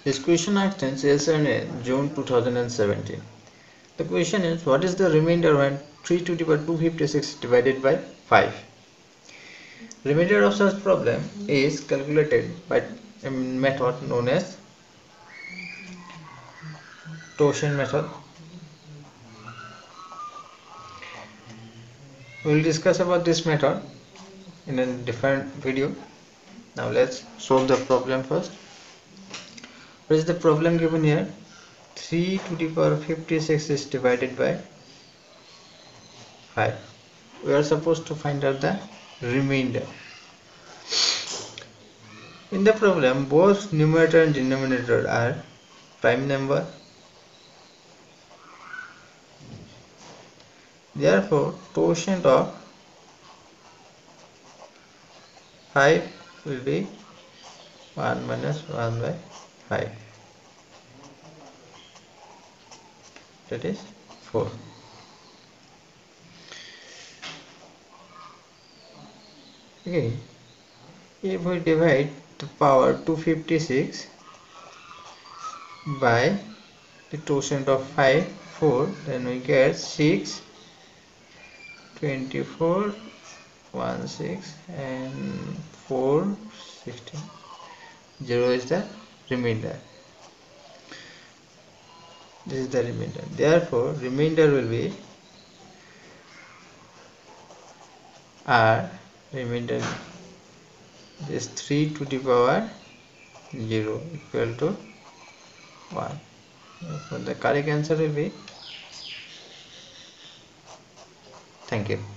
This question asked in CSN in June 2017. The question is, what is the remainder when 3 to the power 256 divided by 5? Remainder of such problem is calculated by a method known as torsion method. We will discuss about this method in a different video. Now let's solve the problem first. What is the problem given here? 3 to the power 56 is divided by 5. We are supposed to find out the remainder. In the problem, both numerator and denominator are prime number. Therefore, quotient of 5 will be 1 minus 1 by 5. That is 4. Okay. If we divide the power 256 by the quotient of 5, 4, then we get 6, 24, 1, 6 and 4, 16. 0 is the remainder. This is the remainder. Therefore, remainder will be R. Remainder is 3 to the power 0 equal to 1. So the correct answer will be. Thank you.